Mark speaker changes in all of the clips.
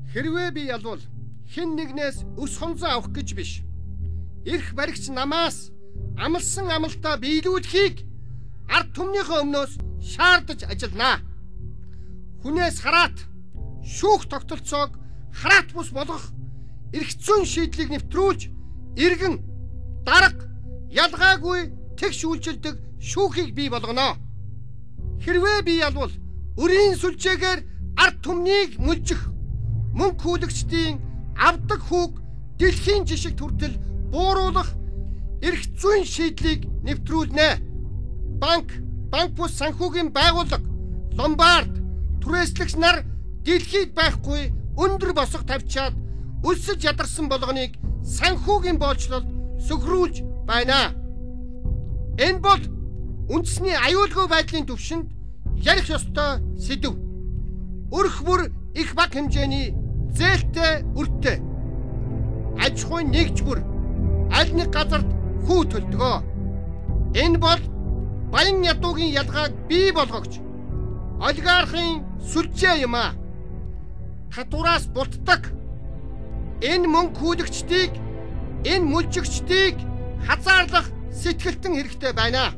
Speaker 1: Хэрвээ би ялвал хэн нэгнээс өс хонзоо авах гэж биш. Ирэх баригч намаас амлсан амлалтаа биелүүлэхийг ард түмнийхээ өмнөөс шаардаж ажилланаа. Хүнээс хараат шүүх тогтолцоог хараат бус болгох эрх зүйн шийдлийг нэвтрүүлж иргэн дарга ялгаагүй тэгш үйлчилдэг шүүхийг бий болгоно. Хэрвээ би ялвал өрийн сүлжээгээр ард түмнийг мүлжих мөнгө хүлэгчдийн авдаг хүүг дэлхийн жишг хүртэл бууруулах эрх зүйн шийдлийг нэвтрүүлнэ. Банк бус санхүүгийн байгууллага, ломбард, түрээслэгч нар дэлхийд байхгүй өндөр босго тавьчаад өлсөж ядарсан болгоныг санхүүгийн боолчлолд сөхрүүлж байна. Энэ бол үндэсний аюулгүй байдлын түвшинд ярих ёстой сэдэв. Өрх бүр их баг хэмжээний зээлтэй өртөө. Аж ахуйн нэгж бүр аль нэг газарт хүү төлдгөө. Энэ бол баян ядуугийн ялгааг бий болгогч олигархийн сүлжээ юм а. Татвараас бултдаг энэ мөнгө хүлэгчдийг, энэ мүлжигчдийг хазаарлах сэтгэлтэн хэрэгтэй байна.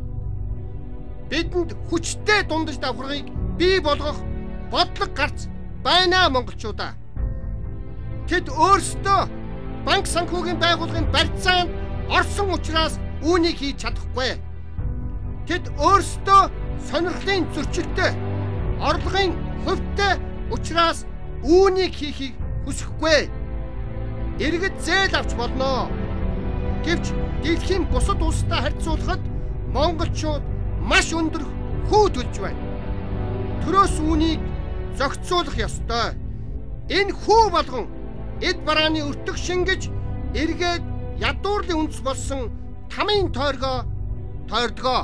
Speaker 1: Бидэнд хүчтэй дундаж давхаргыг бий болгох бодлого гарц байна монголчуудаа. Тэд өөрсдөө банк санхүүгийн байгууллагын барьцаанд орсон учраас үүнийг хийж чадахгүй. Тэд өөрсдөө сонирхлын зөрчилтэй, орлогын хувьтай учраас үүнийг хийхийг хүсэхгүй. Иргэд зээл авч болно. Гэвч дэлхийн бусад улстай харьцуулахад монголчууд маш өндөр хүү төлж байна. Төрөөс үүнийг зохицуулах ёстой. Энэ хүү болгон эд барааны өртөг шингэж эргээд ядуурлын үндэс болсон тамийн тойргоо тойрдгоо.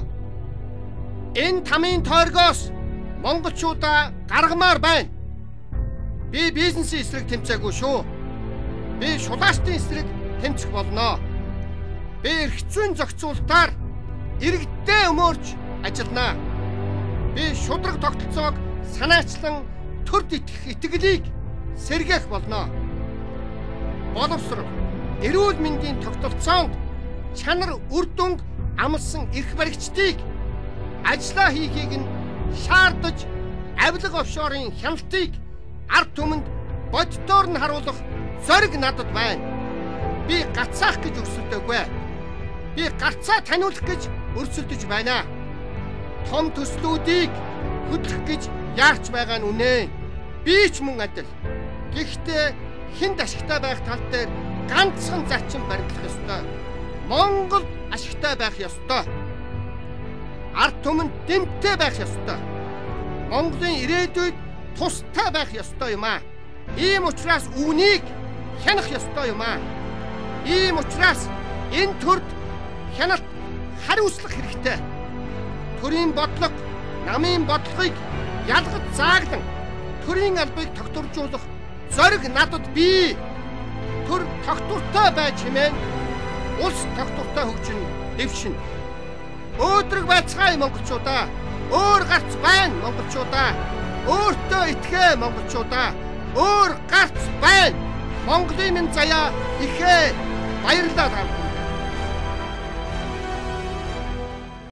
Speaker 1: Энэ тамийн тойргоос монголчуудаа гаргамаар байна. Би бизнесийн эсрэг тэмцээгүй шүү. Би шулаачдын эсрэг тэмцэх болно. Би эрх зүйн зохицуулалтаар иргэдтэй өмөрч ажилланаа. Би шудраг тогтолцоог санаачлан төрд итгэх итгэлийг сэргээх болно. Боловсрол, эрүүл мэндийн тогтолцоонд чанар үр дүнг амлсан эрх баригчдыг ажиллаа хийхийг нь шаардаж авилга офшорын хяналтыг ард түмэнд боддоор нь харуулах зориг надад байна. Би гацаах гэж өрсөлдөөгүй. Би гарцаа таниулах гэж өрсөлдөж байна. Том төслүүдийг хөдлөх гэж яарч байгаа нь үнэ. Би ч мөн адил. Гэхдээ хэнд ашигтай байх тал дээр ганцхан зачин баримтлах ёстой. Монгол ашигтай байх ёстой. Ард түмэнд дэмтэй байх ёстой. Монголын ирээдүйд тустай байх ёстой юм а. Ийм учраас үүнийг хянах ёстой юм а. Ийм учраас энэ төрд хяналт хариуцлах хэрэгтэй. Төрийн бодлого, намын бодлогыг ялгаж зааглан төрийн албыг тогтворжуулах зориг надад бий. Төр тогтвортой байж хэмээн улс тогтвортой хөгжин дэвшин. Өөдрөг байцгаая монголчуудаа. Өөр гарц байна монголчуудаа. Өөртөө итгэе монголчуудаа. Өөр гарц байна. Монголын минь заяа ихээ баярлалаа.